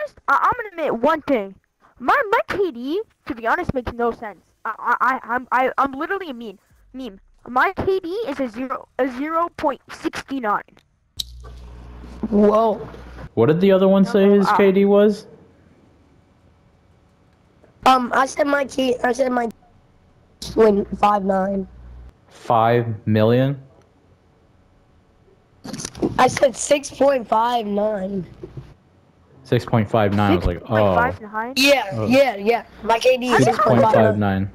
I'm gonna admit one thing. My KD, to be honest, makes no sense. I'm literally a meme. My KD is a 0.69. Whoa. What did the other one say his KD was? I said my 5'9". 5 million? I said 6.59. 6.59. I was like, oh. 6.59? Yeah. My KD is 6.59. 6.59.